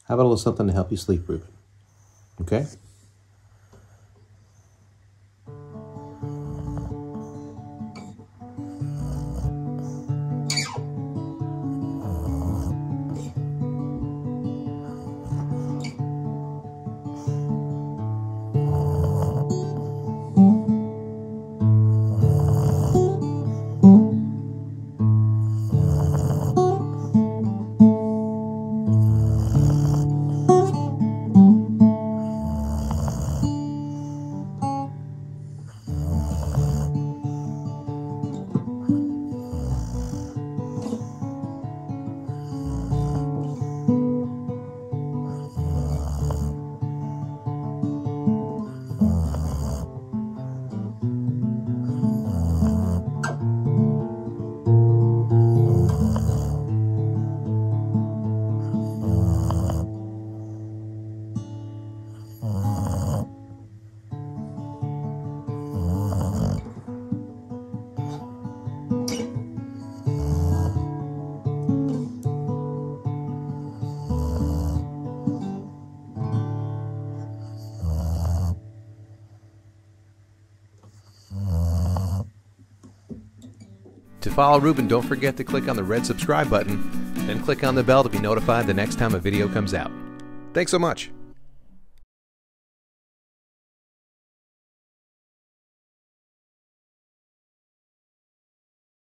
How about a little something to help you sleep, Reuben? Okay? To follow Reuben, don't forget to click on the red subscribe button, then click on the bell to be notified the next time a video comes out. Thanks so much.